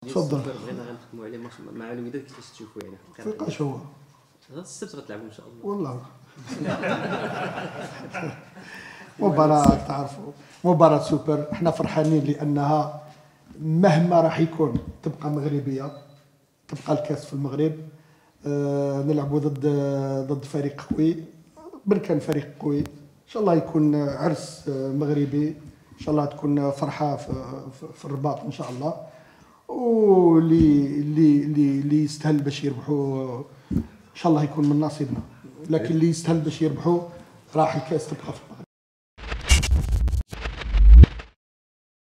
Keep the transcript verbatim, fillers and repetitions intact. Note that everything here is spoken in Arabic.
تفضل. بغينا غنحكموا عليه مع الوداد كيفاش تشوفوا يعني فيقاش هو هذا السبت غتلعبوا ان شاء الله والله مباراة تعرفوا مباراة سوبر. احنا فرحانين لانها مهما راح يكون تبقى مغربيه، تبقى الكاس في المغرب. آه نلعبوا ضد ضد فريق قوي، بركان فريق قوي ان شاء الله يكون عرس مغربي، ان شاء الله تكون فرحه في, في الرباط ان شاء الله. واللي اللي اللي اللي يستاهل باش يربحوا ان شاء الله يكون من نصيبنا، لكن اللي يستاهل باش يربحوا راح الكاس تبقى في المغرب.